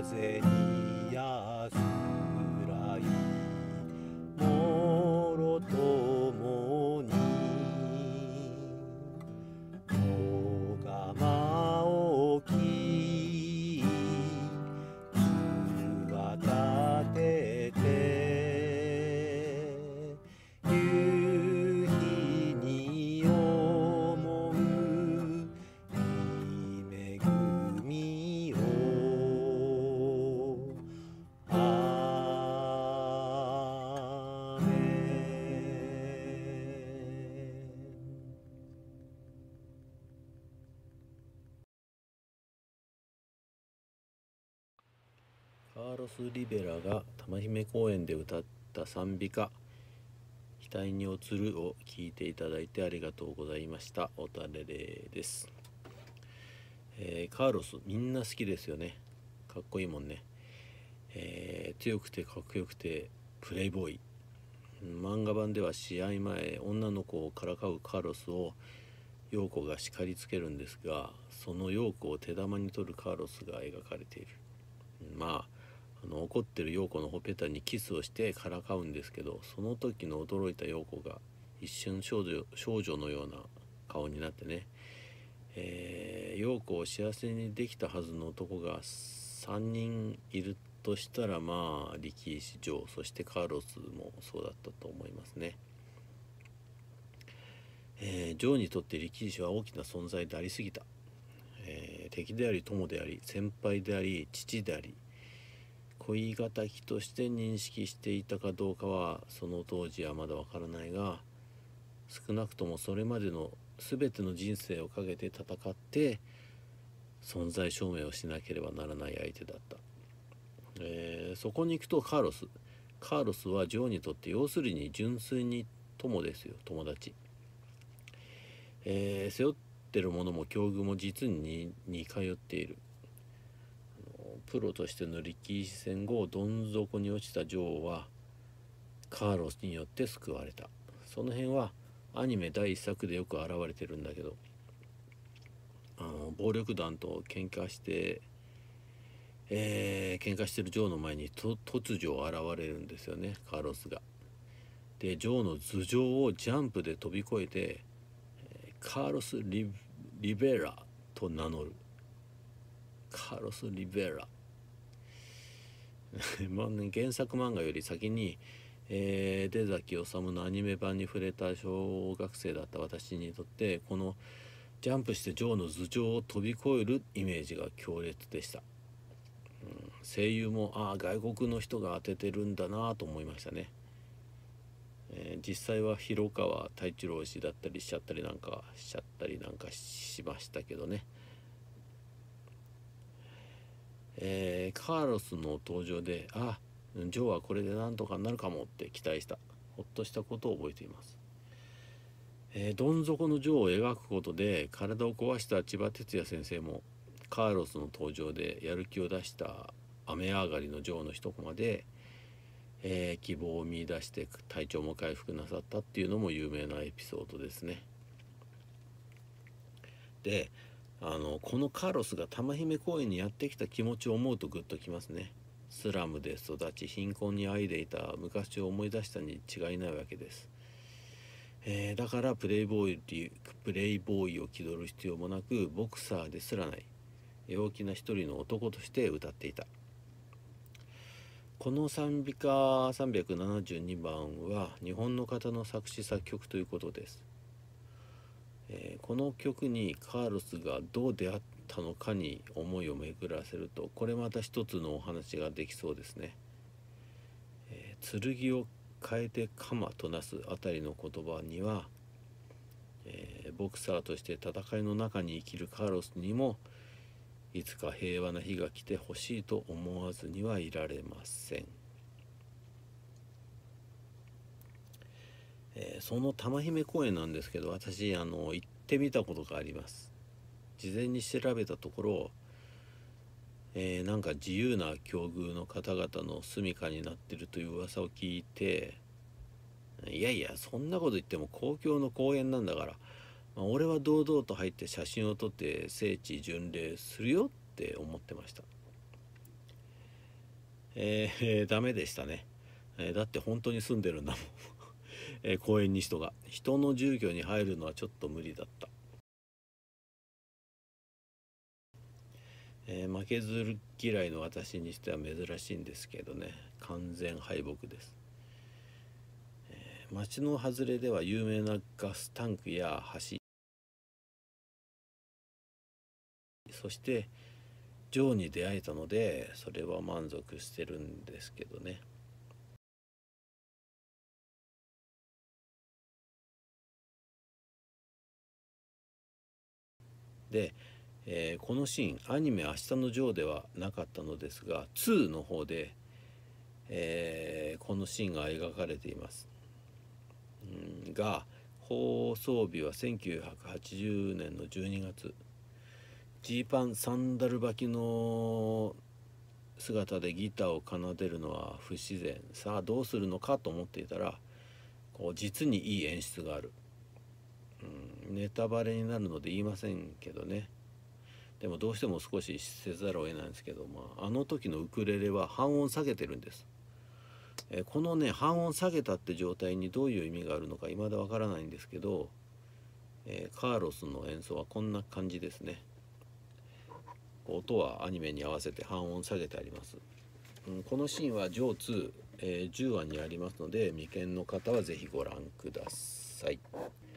風に安らいもろともにおがまおきつは立てて夕日に思う恵みをアーメン。カーロス・リベラが玉姫公園で歌った賛美歌「額に映る」を聴いていただいてありがとうございました。おたれれです。カーロスみんな好きですよね。かっこいいもんね。強くてかっこよくてプレイボーイ。漫画版では試合前女の子をからかうカーロスを陽子が叱りつけるんですが、その陽子を手玉に取るカーロスが描かれている。怒ってる陽子のほっぺたにキスをしてからかうんですけど、その時の驚いた陽子が一瞬少女のような顔になってね、陽子を幸せにできたはずの男が3人いるとしたら、力石ジョー、そしてカーロスもそうだったと思いますね。ジョーにとって力石は大きな存在でありすぎた。敵であり友であり先輩であり父であり、恋敵として認識していたかどうかはその当時はまだわからないが、少なくともそれまでの全ての人生をかけて戦って存在証明をしなければならない相手だった。そこに行くとカーロスはジョーにとって要するに純粋に友ですよ、友達。背負ってるものも境遇も実に似通っている。プロとしての力士戦後どん底に落ちたジョーはカーロスによって救われた。その辺はアニメ第1作でよく現れてるんだけど、暴力団と喧嘩してるジョーの前に突如現れるんですよね、カーロスが。でジョーの頭上をジャンプで飛び越えてカーロス・リベラと名乗る。カーロス・リベラ原作漫画より先に、出崎治のアニメ版に触れた小学生だった私にとって、このジャンプしてジョーの頭上を飛び越えるイメージが強烈でした。声優も外国の人が当ててるんだなと思いましたね。実際は広川太一郎氏だったりしちゃったりなんかしましたけどね。カーロスの登場でジョーはこれでなんとかなるかもって期待した、ほっとしたことを覚えています。どん底のジョーを描くことで体を壊した千葉哲也先生もカーロスの登場でやる気を出した雨上がりのジョーの一コマで、希望を見出して体調も回復なさったっていうのも有名なエピソードですね。でこのカーロスが玉姫公園にやってきた気持ちを思うとグッときますね。スラムで育ち貧困にあいでいた昔を思い出したに違いないわけです。だからプレイボーイを気取る必要もなく、ボクサーですらない陽気な一人の男として歌っていた。この賛美歌372番は日本の方の作詞作曲ということです。この曲にカーロスがどう出会ったのかに思いを巡らせると、これまた一つのお話ができそうですね。剣を変えて鎌となすあたりの言葉には、ボクサーとして戦いの中に生きるカーロスにもいつか平和な日が来てほしいと思わずにはいられません。その玉姫公園なんですけど、私行ってみたことがあります。事前に調べたところ、なんか自由な境遇の方々の住処になってるという噂を聞いて、いやいやそんなこと言っても公共の公園なんだから、俺は堂々と入って写真を撮って聖地巡礼するよって思ってました。 ダメでしたね。だって本当に住んでるんだもん公園に人の住居に入るのはちょっと無理だった。負けず嫌いの私にしては珍しいんですけどね、完全敗北です。町の外れでは有名なガスタンクや橋、そしてジョーに出会えたので、それは満足してるんですけどね。で、このシーンアニメ「明日のジョー」ではなかったのですが、2の方で、このシーンが描かれています。が、放送日は1980年の12月。ジーパンサンダル履きの姿でギターを奏でるのは不自然。さあどうするのかと思っていたら、実にいい演出がある。ネタバレになるので言いませんけどね。でもどうしても少しせざるを得ないんですけど、あの時のウクレレは半音下げてるんです。このね、半音下げたって状態にどういう意味があるのか未だわからないんですけど、カーロスの演奏はこんな感じですね。音はアニメに合わせて半音下げてあります。このシーンはジョー2、10話にありますので、未見の方はぜひご覧ください。